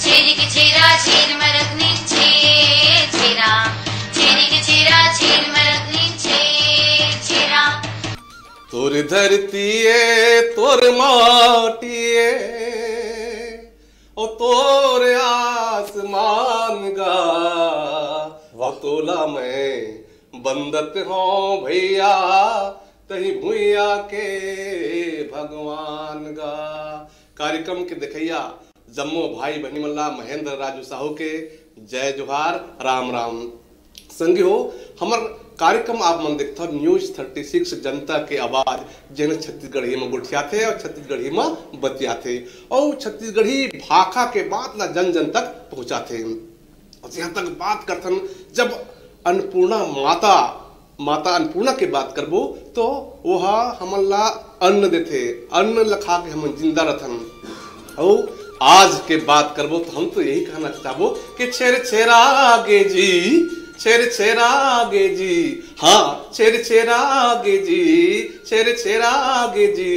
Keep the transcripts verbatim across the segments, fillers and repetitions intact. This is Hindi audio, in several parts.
छेरी के छेरा छेर मरकनी छे छेरा छेरी के छेरा छेर मरकनी छे छेरा। तोर धरतीए तोर माटिए ओ तोर आसमान गा व तोला मैं बंदत हो भैया तही भुइया के भगवान गा। कार्यक्रम के देखैया जम्मो भाई बहनी मल्ला महेंद्र राजू साहू के जय जोहार राम राम। संगी हो हमर कार्यक्रम आप मन देखता न्यूज छत्तीस जनता के आवाज जेन छत्तीसगढ़ी में गुठिया थे और छत्तीसगढ़ी में बतिया थे और छत्तीसगढ़ी भाषा के बात ला जन जन तक पहुंचा थे। यहाँ तक बात करथन जब अन्नपूर्णा माता माता अन्नपूर्णा के बात करबो तो वह हमन ला अन्न देते अन्न लखा के हम जिंदा रहथन। और आज के बात करबो तो हम तो यही कहना चाहबो कि छेर छेरा गे जी छेर छेरा गे जी हाँ छेर छेरा गे जी छेर छेरा गे जी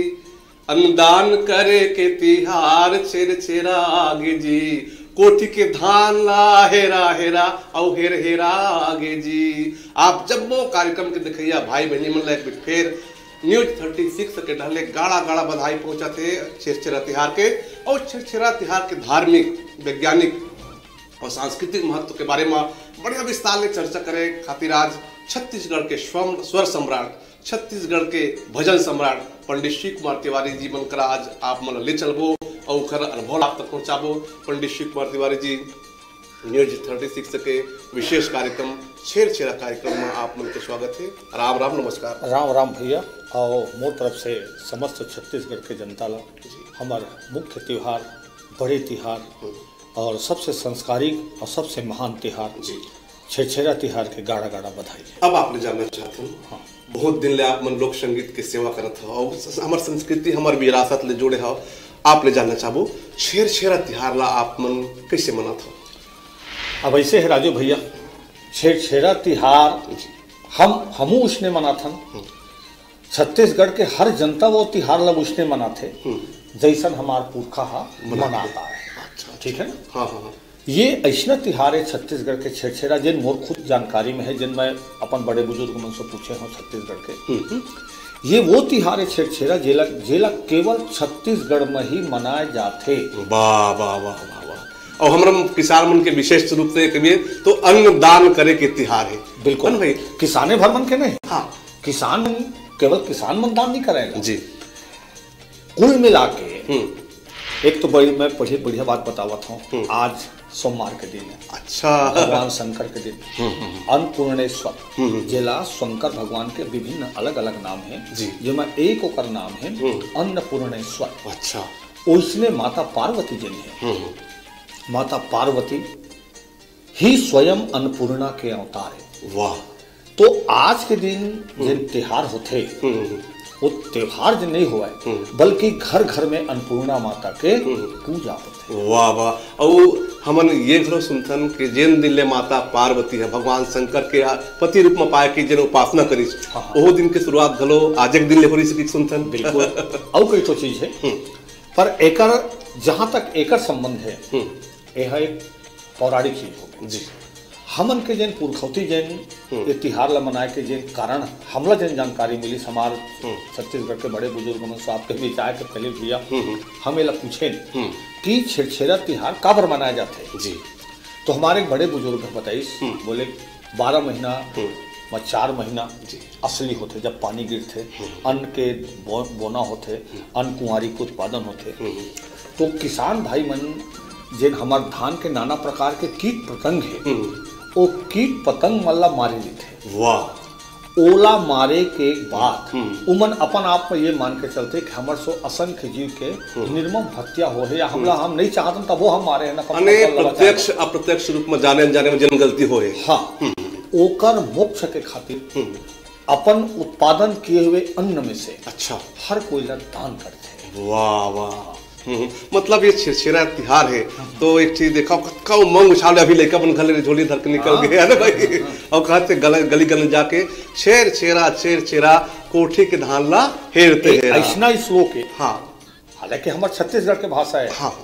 अन्नदान करे के तिहार छेर छेरा गे जी कोठी के धान ला हेरा हेरा और हेर हेरा गे जी। आप जब वो कार्यक्रम के देखिया भाई बहनी मन एक बार फिर न्यूज छत्तीस के ढले गाड़ा गाड़ा बधाई पहुंचा थे छेरछेरा तिहार के और छेरछेरा तिहार के धार्मिक वैज्ञानिक और सांस्कृतिक महत्व के बारे में बढ़िया विस्तार में चर्चा करे खातिर आज छत्तीसगढ़ के स्वर सम्राट छत्तीसगढ़ के भजन सम्राट पंडित शिव कुमार तिवारी जी बनकर आज आप मन ले चलबो और उनका अनुभव आप तक पहुंचाबो। पंडित शिव कुमार तिवारी जी न्यूज छत्तीस के विशेष कार्यक्रम छेरछेरा कार्यक्रम में आप मन के स्वागत है। राम राम नमस्कार। राम राम भैया और मोर तरफ से समस्त छत्तीसगढ़ के जनता ला हमारा मुख्य त्योहार बड़े तिहार और सबसे संस्कारिक और सबसे महान तिहार छेरछेरा तिहार के गाड़ा गाड़ा बधाई। अब आपने जानना चाहते हैं हाँ। बहुत दिन ले आप मन लोक संगीत के सेवा करत हो और हमार संस्कृति हमार विरासत ले जोड़े हो आप ले जानना चाहबो छेरछेरा तिहार ला आप मन कैसे मनात हो। अब ऐसे है राजू भैया छेरछेरा तिहार हम हमू उसने मनाथन छत्तीसगढ़ के हर जनता वो तिहार ला उसने मनाथे जैसन हमार पुरखा हा मनाता है। ठीक है ना हाँ हाँ ये ऐसा तिहार है छत्तीसगढ़ के छेरछेरा जिन मोर खुद जानकारी में है जिन मैं अपन बड़े बुजुर्ग मन से पूछे हूँ छत्तीसगढ़ के ये वो तिहार है छेरछेरा जेला जेला केवल छत्तीसगढ़ में ही मनाए जाते। वाह वाह वाह वाह और हमारा किसान मन के विशेष रूप से कहिए तो अन्नदान करे के तिहार है। बिल्कुल भाई किसाने भर मन के नहीं हाँ किसान केवल किसान मन दान नहीं करेगा जी कुल मिला के एक तो बड़ी मैं बड़ी बढ़िया बात बतावत हूँ आज सोमवार के दिन है अच्छा भगवान शंकर के दिन अन्नपूर्णेश्वर जिला शंकर भगवान के विभिन्न अलग अलग नाम हैं जी जिसमें एक ओकर नाम है अन्नपूर्णेश्वर। अच्छा उसने माता पार्वती जी है माता पार्वती ही स्वयं अन्नपूर्णा के अवतार है। वाह तो आज के दिन जिन त्योहार होते वो त्योहार जो नहीं हुआ है बल्कि घर घर में अन्नपूर्णा माता के पूजा होते। वाह वाह और हमन ये घरो सुनथन कि जिन दिन ले माता पार्वती है भगवान शंकर के पति रूप में पाए कि जिन उपासना करी वो दिन के शुरुआत घलो आज एक दिन ले हो रही सुनथन। बिल्कुल और कई तो चीज है पर एकर जहां तक एकर संबंध है यह एक पौराणिक चीज हो जी हमन के जन पुरखौती जन ये तिहार ला मनाए के जन कारण हमला जन जानकारी मिली हमार छत्तीसगढ़ के बड़े बुजुर्ग मन से आपके भी जाए के पहले भैया हम ये पूछे कि छेरछेरा तिहार कब मनाए जाते जी तो हमारे बड़े बुजुर्ग बताइस बोले बारह महीना व चार महीना असली होते जब पानी गिरते अन्न के बो, बोना होते अन्न कुंवारी के उत्पादन होते तो किसान भाई मन जिन हमार धान के नाना प्रकार के कीट पतंग है वो कीट पतंग मल्ला मारे लेते। वाह ओला मारे के बाद उमन अपन आप में ये मान के चलते कि हमारे सो असंख्य जीव के निर्मम हत्या हो है या हमला हम नहीं चाहते तब वो हम मारे हैं ना प्रत्यक्ष अप्रत्यक्ष रूप में जाने अनजाने में जन गलती हो है। हाँ ओकर मोक्ष के खातिर अपन उत्पादन किए हुए अन्न में से अच्छा हर कोई दान करते। वाह वाह मतलब ये छेरछेरा तिहार है तो एक चीज देखा कब उमंग उछाले अभी लेकर अपन घर झोली धर के निकल गए है ना भाई और कहते गली गली गली जाके छेर छेरा छेर छेरा कोठी के धान ला हेरते हैं ऐसा श्लोक है। हाँ हालांकि हमारे छत्तीसगढ़ के भाषा है हाँ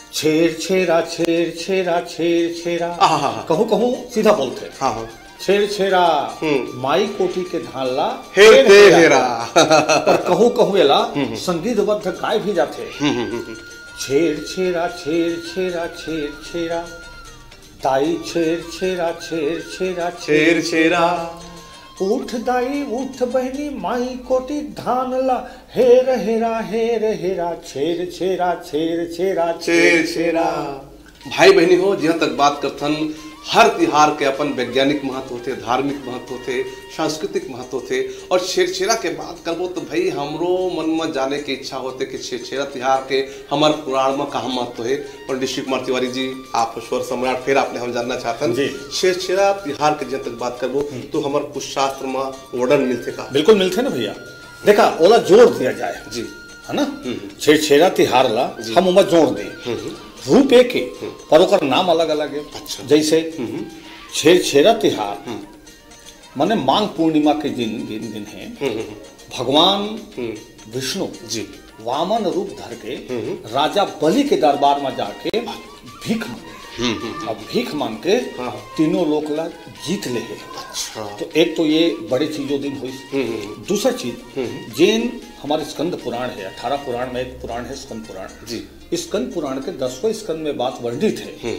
छेर छेरा छेर छेरा छेर छेरा आहा। कहूँ कहूँ सीधा बोलते हाँ हाँ छेर छेरा हम्म। माई कोटी के धानला हेर ते हेरा पर कहूँ कहूँ एला संगीतबद्ध गाय भी जाते छेर छेरा छेर छेरा छेर छेरा दाई छेर छेरा छेर छेरा छेर छेरा उठ दाई उठ बहनी माई कोटी धान ला हेर हेरा हेर हेरा छेर छेरा छेर छेरा छेर छेरा। भाई बहनी हो जहाँ तक बात करथन हर तिहार के अपन वैज्ञानिक महत्व होते, धार्मिक महत्व होते, सांस्कृतिक महत्व होते। और छेरछेरा के बात करबो तो भाई हमरो मन में जाने की इच्छा होते कि छेरछेरा तिहार के हमार पुराण में कहाँ महत्व है। पंडित शिव कुमार तिवारी जी आप स्वर सम्राट फिर आपने हम जानना चाहते हैं छेरछेरा तिहार के जहाँ तक बात करबो तो हमार कुछ शास्त्र में वर्णन मिलते का? बिल्कुल मिलते ना भैया। देखा ओला जोड़ दिया जाए जी है ना छेरछेरा तिहार ला हम उमा जोड़ दें रूप एक है पर ओकर नाम अलग अलग है। अच्छा। जैसे छेरछेरा तिहार माने मांग पूर्णिमा के दिन दिन दिन है भगवान विष्णु जी वामन रूप धर के राजा बलि के दरबार में जाके भीख मांगे अब भीख मांग के तीनों लोक ला जीत ले है। अच्छा। तो एक तो ये बड़ी चीजों दिन हुई। दूसरा चीज जैन हमारे स्कंद पुराण है अठारह पुराण में एक पुराण है स्कंद पुराण जी। स्कंद पुराण के दसवें स्कंद में बात वर्णित है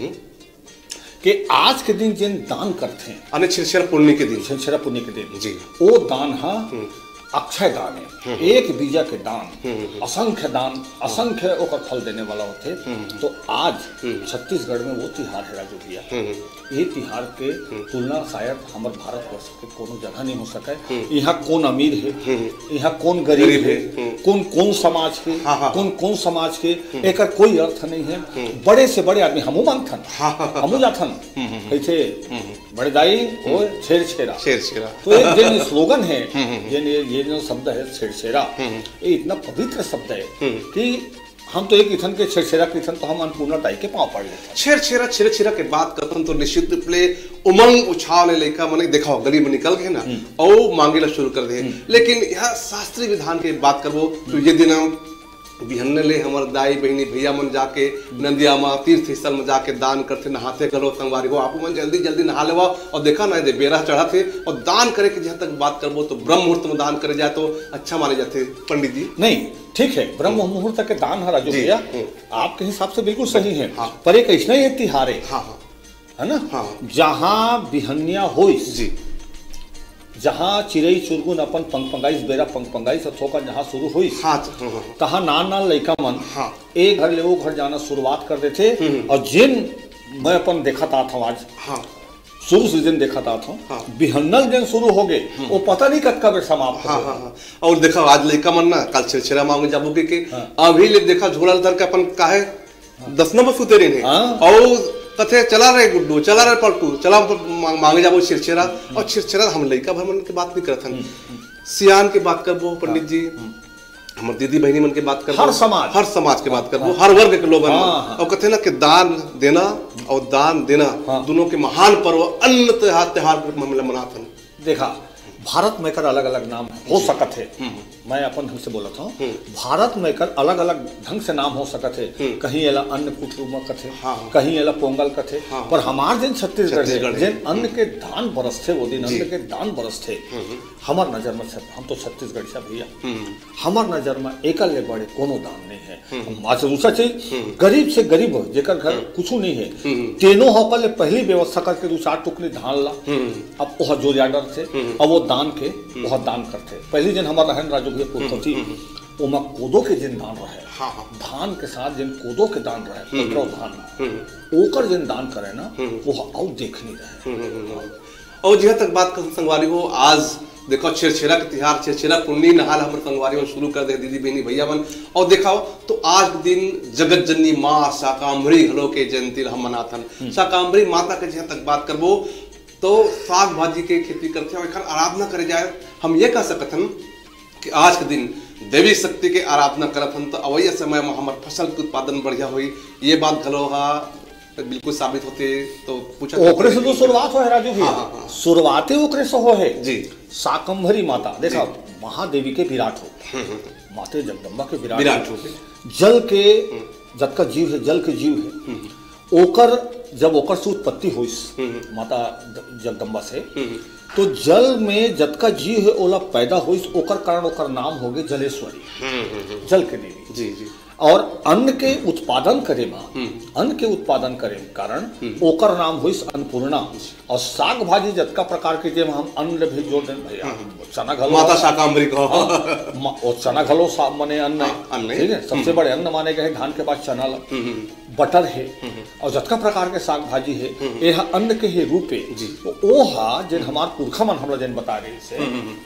कि आज के दिन जिन दान करते हैं छेरछेरा पुण्य के दिन छेरछेरा पुण्य के दिन जी वो दान हा अक्षय दान है एक बीजा के दान असंख्य दान असंख्य ओकर फल देने वाला होते। तो आज छत्तीसगढ़ में वो तिहार है राजू भैया ये तिहार के तुलना शायद हमारे भारतवर्ष के कोनो जगह नहीं हो सके। यहाँ कौन अमीर है यहाँ कौन गरीब है कौन कौन समाज के कौन कौन समाज के एक कोई अर्थ नहीं है। बड़े से बड़े आदमी हमू मांगथन हमू जाथन कैसे बड़े दाई वो छेरछेरा छेरछेरा तो एक जन स्लोगन है ये ये जो शब्द है छेरछेरा ये इतना पवित्र शब्द है कि हम तो एक इथन के छेरछेरा के इथन तो हम अन्नपूर्णा ताई के पाँव पड़ लेते छेरछेरा छेरछेरा के बात करते तो निश्चित रूप ले उमंग उछाल लेका मैंने देखा हो गली में निकल गए ना और मांगे ला शुरू कर दे। लेकिन यह शास्त्रीय विधान के बात करबो तो ये दिन हम बिहन्ने ले हमार दाई बहनी भैया मन जाके नंदिया माँ तीर्थ स्थल में जाके दान करते नहाते गलो संगवारी हो आप मन जल्दी जल्दी नहा लेवा और देखा ना दे बेरा चढ़ा थे और दान करे के जहाँ तक बात करबो तो ब्रह्म मुहूर्त में दान करे जाए तो अच्छा माने जाते पंडित जी। नहीं ठीक है ब्रह्म मुहूर्त के दान है राजू भैया आपके हिसाब से बिल्कुल सही है पर एक ऐसा ही तिहार है है ना जहाँ बिहनिया हो जी जहाँ चिड़ई चुरगुन अपन पंख पंगाइस बेरा पंख पंगाइस थोका जहाँ शुरू हुई तहाँ नान नान लड़का मन एक घर ले वो घर जाना शुरुआत कर देते और जिन मैं अपन देखा था आज शुरू से दिन देखा था बिहन्नल दिन शुरू हो गए वो पता नहीं कब कब समाप्त हो। और देखा आज लड़का मन ना कल छेरछेरा मांगे जाबो के अभी ले देखा झोला धर के अपन काहे दस नंबर सुते रहे और कथे चला रहे गुड्डू चला रहे पलटू चला मांगे जाबो छेरछेरा और छेरछेरा हम लड़का भर मन की बात नहीं करथन सियान की बात करबो पंडित जी हमार दीदी बहनी मन के बात करबो हर समाज हर समाज के बात करबो हर वर्ग के लोग और कथे ना कि दान देना और दान देना दोनों के महान पर्व अन्न त्योहार त्योहार के मामले मनाथन। देखा भारत में कर अलग अलग नाम हो सकत है मैं अपन ढंग से बोलता हूँ भारत में कर अलग अलग ढंग से नाम हो सकत है कहीं एला अन्न कुटुम्ब कथे कहीं एला पोंगल कथे पर हमार जिन छत्तीसगढ़ जिन अन्न के दान बरस थे वो दिन अन्न के दान बरस थे हमार नजर में हम तो छत्तीसगढ़ से भैया हमार नजर में एकल ले बड़े कोनो दान नहीं है। माँ से दूसरा चीज गरीब से गरीब हो जेकर घर कुछ नहीं है तेनो होकर ले पहली व्यवस्था करके दो चार टुकड़ी धान ला अब वह जो याडर थे अब वो दान के वह दान करते पहली दिन हमारा रहन राजू पुरखौती ओमा कोदो के जिन दान रहे धान के साथ जिन कोदो के दान रहे धान ओकर जिन दान करे ना वो और देख नहीं रहे। और जहाँ तक बात कर संगवारी हो आज देखो छेरछेरा के तिहार छेरछेरा पुण्य नहाल हमारे संगवारी में शुरू कर दे दीदी बहनी भैया मन और देखाओ तो आज दिन जगत जननी माँ शाकाम्भरी हलो के जयंती हम मनाथन शाकाम्भरी माता के जहाँ तक बात करबो तो साग भाजी के खेती करते हैं और आराधना करे जाए हम ये कह सकते हैं कि आज के दिन देवी शक्ति के आराधना करत हन तो अवैया समय में हमारे फसल के उत्पादन बढ़िया हुई ये बात घलो हा बिल्कुल साबित होते तो पूछा ओकरे से तो शुरुआत हो है राजू भैया शुरुआते ओकरे से हो है जी शाकंभरी माता देखा महादेवी के विराट हो माते जगदम्बा के विराट हो जल के जत का जीव है जल के जीव है, ओकर जब ओकर से उत्पत्ति हुई माता जगदम्बा से, तो जल में जत का जीव है ओला पैदा हुई, ओकर कारण ओकर नाम हो गए जलेश्वरी, जल के देवी। जी जी। और अन्न के उत्पादन करे मा अन्न के उत्पादन करे कारण ओकर नाम हुई अन्नपूर्णा। और साग भाजी जतका प्रकार के जे हम अन्न भी जोड़ दें भैया, चना घलो माता शाकांबरी को, और चना घलो सा मने अन्न है, ठीक है, सबसे बड़े अन्न माने गए धान के बाद चना ला, बटर है, और जतका प्रकार के साग भाजी है, यह अन्न के ही रूपे। तो ओ हा जिन हमार पुरखा मन हमरा जिन बता रहे से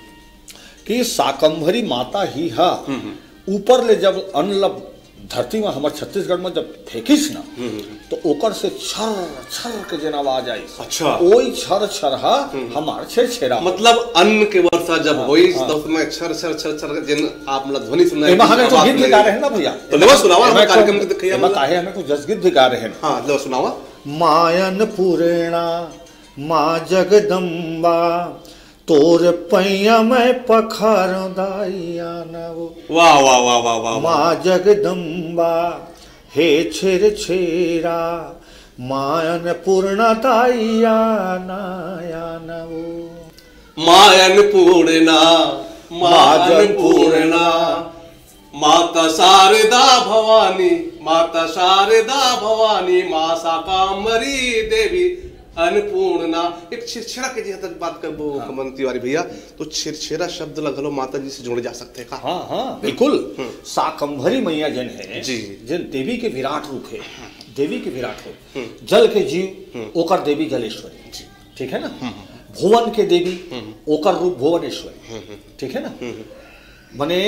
कि शाकंभरी माता ही हा ऊपर ले जब अन्न लब धरती में हमारे छत्तीसगढ़ में जब फेंकिस ना, तो ओकर से छर छर के जन आवाज आई। अच्छा। ओई छर छरहा हमार छेरछेरा, मतलब अन्न के वर्षा जब हुई तो उसमें छर छर छर छर जिन आप मतलब ध्वनि सुन रहे हैं। हमें तो गीत भी गा रहे हैं ना भैया, तो लेवा सुनावा हम कार्यक्रम के देखिए हम काहे हमें कुछ जस गीत भी गा रहे हैं। हां लेवा सुनावा। मायन पूर्णा मां जगदम्बा तोर पैया में पखारो दाइया नवो। वाह वाह वाह वाह वाह। माँ जगदम्बा हे छेर छेरा मायन पूर्ण दाइया नाया नवो। मायन पूर्णा मायन पूर्णा माता शारदा भवानी, माता शारदा भवानी, माँ शाकांबरी देवी अन्नपूर्णा। एक छिरछेरा के जी तक बात करबो कमन तिवारी भैया, तो छिरछेरा शब्द लगलो माता जी से जोड़े जा सकते हैं का? हाँ हाँ बिल्कुल। शाकंभरी मैया जन है जी, जन देवी के विराट रूप है, देवी के विराट रूप, जल के जीव ओकर देवी जलेश्वरी, ठीक है ना। भुवन के देवी ओकर रूप भुवनेश्वरी, ठीक है ना। मने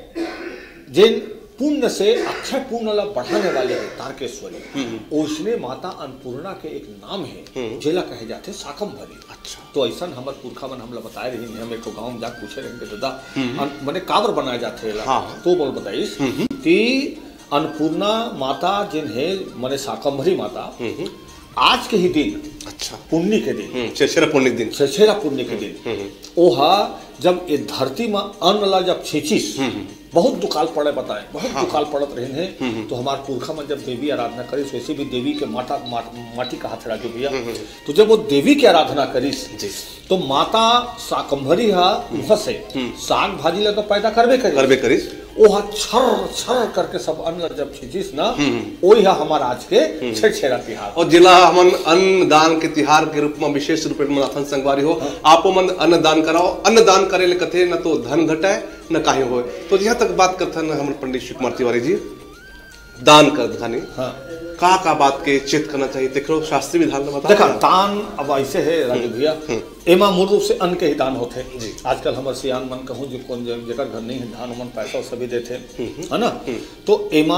जिन पुण्य से अक्षय पुण्य ला बढ़ाने वाले है तारकेश्वरी, उसने माता अन्नपूर्णा के एक नाम है जेला कहे जाते शाकंभरी। अच्छा। तो ऐसा हमारे पुरखा मन हमला बताए रही, हम एक गाँव में जाकर पूछे रहेंगे दादा मैंने काबर बनाए जाते हैं। हाँ। तो बोल बताइस कि अन्नपूर्णा माता जिन है मैंने शाकंभरी माता आज के ही दिन, अच्छा, पुण्य के दिन, छेरछेरा पुण्य के दिन, छेरछेरा पुण्य के दिन ओहा जब ये धरती में अन्न ला जब छेचिस, बहुत दुकाल पड़े बताए, बहुत हाँ, दुकाल पड़त रहे हैं। तो हमारे पुरखा में जब देवी आराधना करिस, वैसे भी देवी के माता मा, माटी का हाथ राजू भैया, तो जब वो देवी की आराधना करिस तो माता शाकंभरी हा मुह से साग भाजी ला तो पैदा करबे करिस करबे करिस ओहा छर छर करके सब अन्न जब छीजिस ना, वही है हमारा आज के छेरछेरा तिहार। और जिला हमन अन्न दान के तिहार के रूप में विशेष रूप में मनाथन संगवारी हो, आपो मन अन्न दान कराओ, अन्न दान करे ले कथे न तो धन घटाए न काहे होए। तो यहाँ तक बात करथन हमर पंडित शिव कुमार तिवारी जी दान कर धनी, हाँ, का का बात के चेत करना चाहिए देखो शास्त्रीय विधान में बता। देखा दान अब ऐसे है राजू भैया, एमा मूल रूप से अन्न के ही दान होते हैं। आजकल हमारे सियान मन कहूँ जो कौन जेकर घर नहीं है धान मन पैसा सभी देते है ना। तो एमा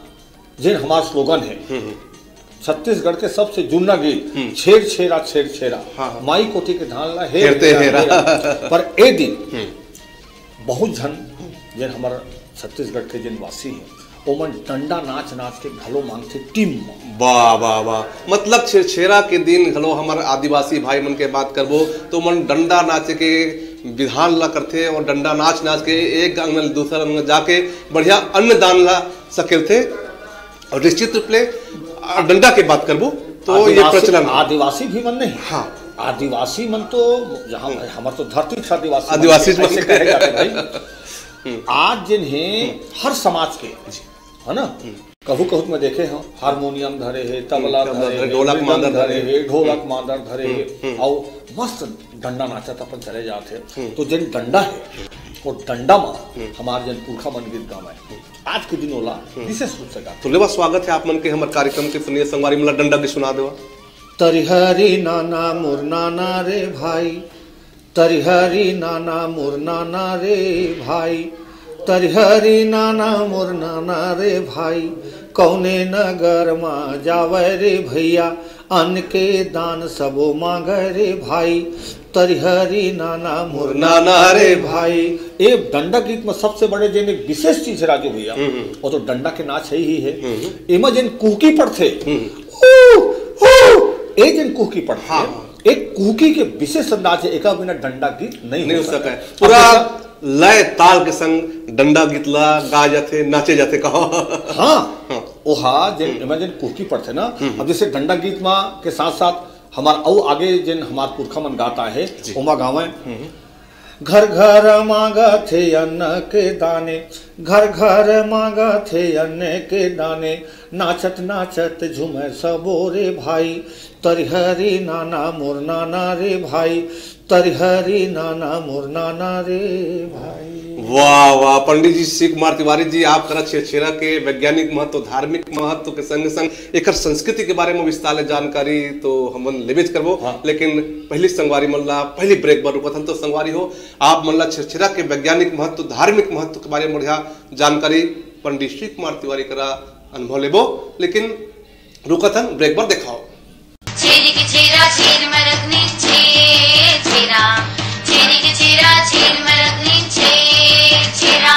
जे हमारा स्लोगन है छत्तीसगढ़ के सबसे जुन्ना गीत छेर छेरा छेर छेरा, माई कोठी के धान ला हेरते हेरा। पर ए दिन बहुत जन जे हमारा छत्तीसगढ़ के जिन वासी है ओमन डंडा नाच नाच के घलो मांगते टीम। वाह वाह वाह। मतलब छेरछेरा के दिन घलो हमारे आदिवासी भाई मन के बात करबो तो मन डंडा नाचे के विधान ला करते और डंडा नाच नाच के एक अंग में दूसरा अंग जाके बढ़िया अन्न दान ला सके थे। और निश्चित रूप ले डंडा के बात करबो तो ये प्रचलन आदिवासी भी मन नहीं। हाँ आदिवासी मन तो जहाँ हमारे तो धरती था आदिवासी आदिवासी कहे जाते भाई। आज जिन्हें हर समाज के है ना कहू कहू में देखे हैं हारमोनियम धरे है, तबला धरे है, ढोलक मांदर धरे है, ढोलक मांदर धरे है और मस्त डंडा नाचत अपन चले जाते। तो जिन डंडा है वो डंडा में हमारे जन पुरखा मन गीत गावे आज के दिन ओला विशेष रूप से गाते। तो लेवा स्वागत है आप मन के हमारे कार्यक्रम के सुनिए संगवारी मला डंडा के सुना देवा। तरिहरी नाना मुर नाना रे भाई, तरिहरी नाना मुर नाना रे भाई, तरिहरी नाना मुर नाना रे भाई, कौने नगर माँ जावे रे भैया, अन्न के दान सबो मांगे रे भाई, तरिहरी नाना मुर नाना रे भाई। ये डंडा गीत में सबसे बड़े जिन एक विशेष चीज है राजू भैया, वो तो डंडा के नाच है ही है। एमा जिन कुकी पड़ते एक जिन कुकी पड़ते एक कुकी के विशेष अंदाज है, एक बिना डंडा गीत नहीं, नहीं हो सका। पूरा लय ताल के संग डंडा गीतला गा जाते नाचे जाते कहो। हाँ ओहा जे इमेजिन कुकी पढ़ते ना, अब जैसे डंडा गीत मा के साथ साथ हमार औ आगे जिन हमार पुरखा मन गाता है ओमा गावे, घर घर मांगा थे अन्न के दाने, घर घर मांगा थे अन्न के दाने, नाचत नाचत झूमे सबो रे भाई, तरिहरी नाना मोर नाना रे भाई, तरिहरी नाना मोर नाना रे भाई। वाह वाह पंडित जी शिव कुमार तिवारी जी, आप करा छेरछेरा के वैज्ञानिक महत्व, धार्मिक महत्व के संग संग एक संस्कृति के बारे में विस्तार जानकारी तो हम लेबेज करबो। हाँ। लेकिन पहली संगवारी मल्ला पहली ब्रेक बार रुकथन तो संगवारी हो आप मल्ला छेरछेरा के वैज्ञानिक महत्व, धार्मिक महत्व के बारे में बढ़िया जानकारी पंडित शिव कुमार तिवारी करा अनुभव लेबो, लेकिन रुकथन ब्रेक बार दिखाओ। छेरी के छेरा छेर मरकनी छे छेरा, छेरी के छेरा छेर मरकनी छे छेरा,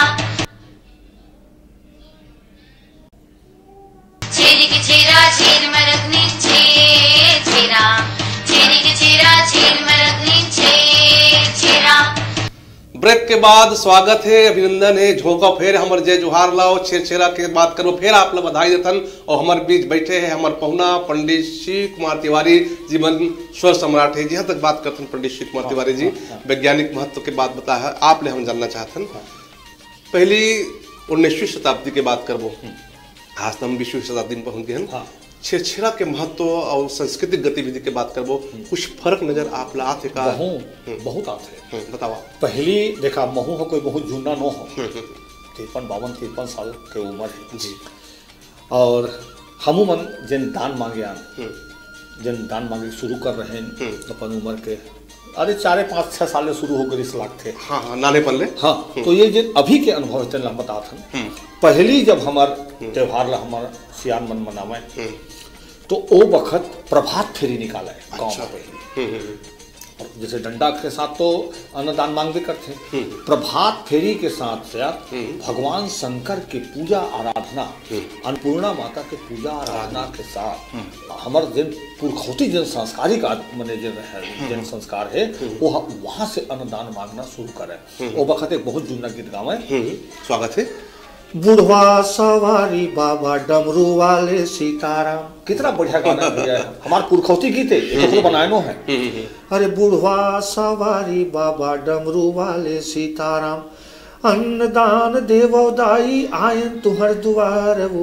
छेरी के छेरा छेर मरकनी छे छेरा, छेरी के छेरा छेर मरकनी छे छेरा। ब्रेक के बाद स्वागत है, अभिनंदन है, झोंका फेर हमर जय जोहार लाओ, छेरछेरा के बात करो फिर आप लोग बधाई देतन। और हमारे बीच बैठे हैं हमारे पहुना पंडित शिव कुमार तिवारी जीवन स्वर सम्राट है, जहाँ तक बात करते पंडित शिव कुमार तिवारी जी वैज्ञानिक महत्व के बात बताया है आप ले हम जानना चाहते हैं। पहली उन्नीसवीं शताब्दी के बात करबो, आज हम बीसवीं शताब्दी में पहुंच गए हैं। छेरछेरा के महत्व और सांस्कृतिक गतिविधि के बात करबो, कुछ फर्क नजर आप ला आते का? बहुत बहुत आते हैं, बतावा। पहली देखा महू हो कोई बहुत जूना न हो, तिरपन बावन तिरपन साल के उम्र है जी, और हमू मन जिन दान मांगे आन जिन दान मांगे शुरू कर रहे हैं अपन उम्र के, अरे चारे पाँच छह साल शुरू हो गए इस लाख थे। हाँ हाँ नाने पल्ले। हाँ तो ये जिन अभी के अनुभव थे बता था, पहली जब हमार त्योहार ला हमार सियान मन मनावे तो ओ वक्त प्रभात फेरी निकाला है गाँव में। जैसे डंडा के साथ तो अन्नदान मांग भी करते हैं, प्रभात फेरी के साथ साथ भगवान शंकर की पूजा आराधना, अन्नपूर्णा माता के पूजा आराधना के साथ हमारे जिन पुरखौती जन संस्कारिक मने जन संस्कार है वो वहां से अन्नदान मांगना शुरू करे। वो वक्त एक बहुत जुना गीत गावे, स्वागत है। बुढ़वा सवारी बाबा डमरू वाले सीताराम, कितना बढ़िया गाना है, हमारे पुरखौती गीत है, तो बनाए नो है। अरे बुढ़वा सवारी बाबा डमरू वाले सीताराम, अन्नदान देवो दाई आयन तुहर दुआर वो,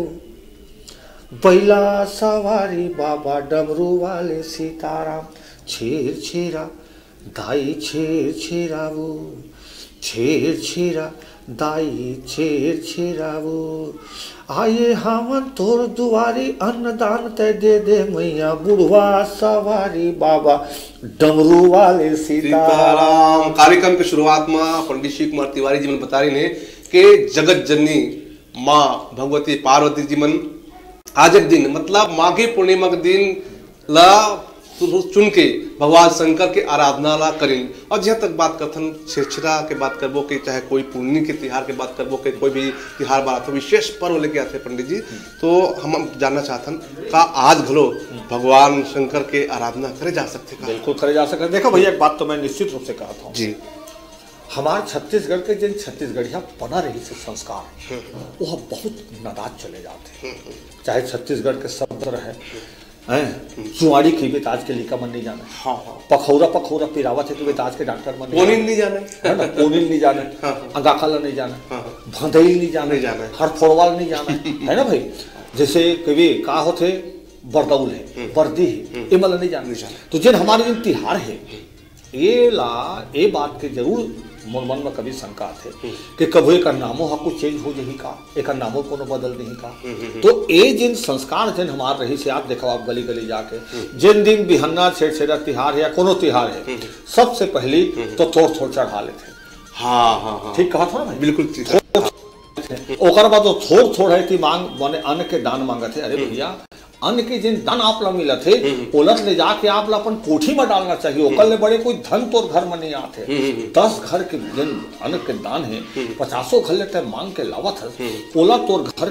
बैला सवारी बाबा डमरू वाले सीताराम, छेर छेरा दाई छेर छेरा वो, छेर छेरा दाई छेर छेरावो, आये हमन तोर दुआरी अन्नदान तय दे दे मैया, बुढ़वा सवारी बाबा डमरू वाले सीताराम। कार्यक्रम की शुरुआत में पंडित शिव कुमार तिवारी जी मन बता रही ने कि जगत जननी माँ भगवती पार्वती जी मन आज एक दिन मतलब माघी पूर्णिमा के दिन ला चुन के भगवान शंकर के आराधना ला करें। और जहाँ तक बात करथन छेरछेरा के बात करबो कि चाहे कोई पूर्णिमा के तिहार के बात करबो कि कोई भी तिहार बात विशेष पर्व लेके आते पंडित जी, तो हम जानना चाहतन का आज घलो भगवान शंकर के आराधना करे जा सकते का? बिल्कुल करे जा सकते। देखो भैया एक बात तो मैं निश्चित रूप से कहता हूँ जी, हमारे छत्तीसगढ़ के जिन छत्तीसगढ़िया बना रही से संस्कार वो बहुत नाराज चले जाते हैं। चाहे छत्तीसगढ़ के शब्द रहे चुआड़ी की बेताज के लिखा मन नहीं जाना, हाँ हाँ। पखौरा पखौरा पिरावत है तो बेताज के डॉक्टर मन पोनिल नहीं जाना है ना, पोनिल नहीं जाना, अंगाखाला नहीं जाना, भंधई नहीं जाना, जाना हर फोड़वाल नहीं जाना है ना भाई। जैसे कभी का होते बरदौल है, बर्दी है, ये मतलब नहीं जाना। तो जिन हमारे जिन तिहार है ये ला ये बात के जरूर मोर मन में कभी शंका थे कि कभी एक नामो हा कुछ चेंज हो जाही का, एक नामो कोनो बदल नहीं का। तो ये जिन संस्कार जिन हमार रही से आप देखो आप गली गली जाके जिन दिन बिहन्ना छेरछेरा तिहार है या कोनो तिहार है सबसे पहली तो थोड़ थोड़ चढ़ा लेते। हाँ हाँ हाँ ठीक कहा था ना भाई, बिल्कुल ओकर बाद थोड़ थोड़ है कि मांग माने अन्न के दान मांगा थे। अरे भैया अन्न के जिन धन आप ला मिला थे ओलत ले जाके आप ला अपन कोठी में डालना चाहिए, ओकर ले बड़े कोई धन तोर घर में नहीं आते। दस घर के जिन अन्न के दान है पचासों घर ले मांग के लावत है, ओला तोर घर के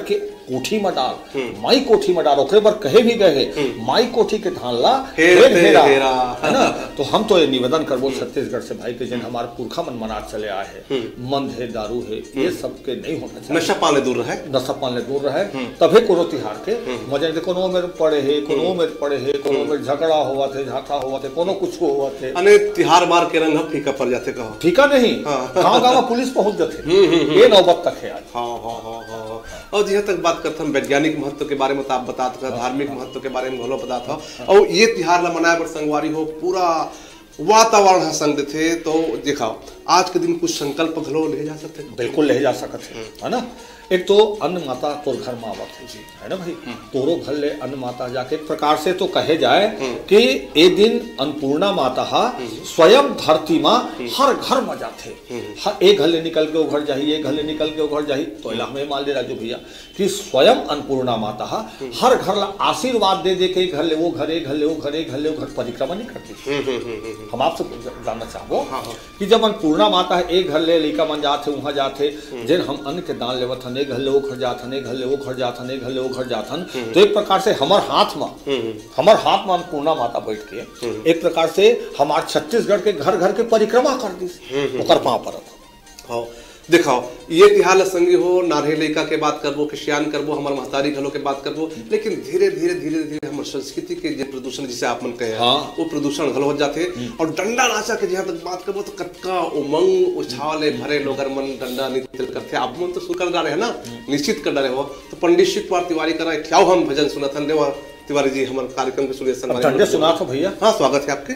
कोठी में डाल, माई कोठी में डाल, ओकरे पर कहे भी गए माई कोठी के धानला हेर हेर हेरा हेरा, है ना। तो हम तो ये निवेदन करबो छत्तीसगढ़ से भाई के जिन हमारे पुरखा मन मना चले आए हैं, मंद है, दारू है, ये सब के नहीं होना चाहिए। नशा पाने दूर रहे, नशा पाने दूर रहे, तभी कोनो तिहार के मजे दे। कोनो में पड़े है, कोनो में पड़े है, कोनो में झगड़ा हुआ थे, झाका हुआ थे, कोनो कुछ को हुआ थे। अने तिहार बार के रंग फीका पड़ जाते कहो, फीका नहीं, गाँव गाँव में पुलिस पहुंच जाते, ये नौबत तक है आज। हाँ हाँ हाँ हाँ। और जहाँ तक बात करते हम वैज्ञानिक महत्व के बारे में तो आप बताते, धार्मिक महत्व के बारे में घलो बताता, और ये तिहार ला मनाए बर संगवारी हो पूरा वातावरण संग थे। तो देखा आज के दिन कुछ संकल्प घलो ले जा सकते, बिल्कुल ले जा सकते हैं, है ना। एक तो अन्न माता तोर घर में आवत है, है ना भाई, तोरो घर ले अन्न माता जाके। एक प्रकार से तो कहे जाए कि ए दिन अन्नपूर्णा माता स्वयं धरती में हर घर में जाते, हर एक घर ले निकल के वो घर जाही, एक घर ले निकल के वो घर जाही। तो इला हमें मान ले राजू भैया कि स्वयं अन्नपूर्णा माता हर घर ला आशीर्वाद दे दे के घर ले वो घर, घर ले वो घर, घर ले वो घर परिक्रमा नहीं करती। हम आपसे जानना चाहबो कि जब अन्नपूर्णा माता है एक घर ले लड़का मन जाते, वहां जाते, जिन हम अन्न के दान लेवत हन, घर ले वो घर जाथन, घर ले वो घर जाथन, घर ले वो घर जाथन। तो एक प्रकार से हमार हाथ में हमार हाथ में अन्नपूर्णा माता बैठ के एक प्रकार से हमार छत्तीसगढ़ के घर घर के परिक्रमा कर दी, ओकर पांव परत। हाँ दिखाओ ये तिहार संगी हो, नारे लड़का के बात करबो, किसियान करबो, हमार महतारी घलो के बात करबो, लेकिन धीरे धीरे धीरे धीरे हमार संस्कृति के जो प्रदूषण जिसे आप मन कहे, हाँ। वो प्रदूषण घलो हो जाते। और डंडा नाचा के जहाँ तक बात करबो तो कतका उमंग उछाले भरे लोग मन डंडा नृत्य करते। आप मन तो शुरू कर रहे है ना, निश्चित कर रहे हो। तो पंडित शिव कुमार तिवारी करा क्या हम भजन सुनत हन, तिवारी जी हमारे कार्यक्रम के सुनिए सुना था भैया। हाँ स्वागत है आपके।